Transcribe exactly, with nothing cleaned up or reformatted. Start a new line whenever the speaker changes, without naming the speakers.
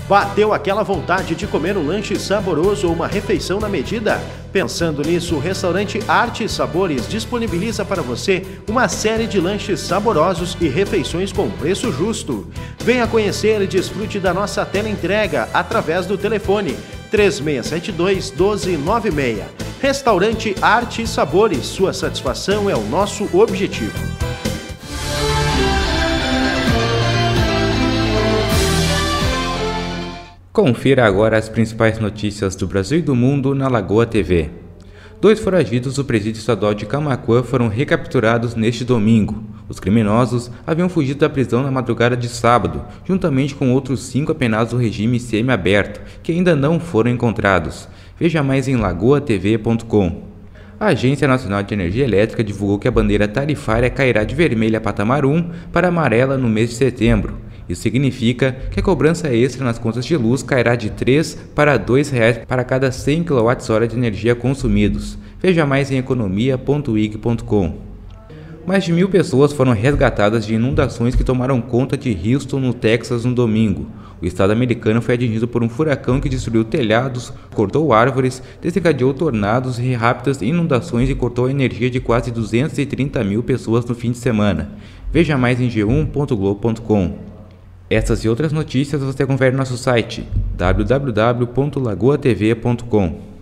Bateu aquela vontade de comer um lanche saboroso ou uma refeição na medida? Pensando nisso, o restaurante Arte e Sabores disponibiliza para você uma série de lanches saborosos e refeições com preço justo. Venha conhecer e desfrute da nossa teleentrega através do telefone três seis sete dois, um dois nove seis. Restaurante Arte e Sabores, sua satisfação é o nosso objetivo.
Confira agora as principais notícias do Brasil e do mundo na Lagoa T V. Dois foragidos do presídio estadual de Camaquã foram recapturados neste domingo. Os criminosos haviam fugido da prisão na madrugada de sábado, juntamente com outros cinco apenados do regime semiaberto, que ainda não foram encontrados. Veja mais em lagoa t v ponto com. A Agência Nacional de Energia Elétrica divulgou que a bandeira tarifária cairá de vermelha patamar um para amarela no mês de setembro. Isso significa que a cobrança extra nas contas de luz cairá de três para dois reais para cada cem quilowatt-hora de energia consumidos. Veja mais em economia ponto wig ponto com. Mais de mil pessoas foram resgatadas de inundações que tomaram conta de Houston, no Texas, no domingo. O estado americano foi atingido por um furacão que destruiu telhados, cortou árvores, desencadeou tornados e rápidas inundações e cortou a energia de quase duzentas e trinta mil pessoas no fim de semana. Veja mais em g um ponto globo ponto com. Essas e outras notícias você confere no nosso site w w w ponto lagoa t v ponto com.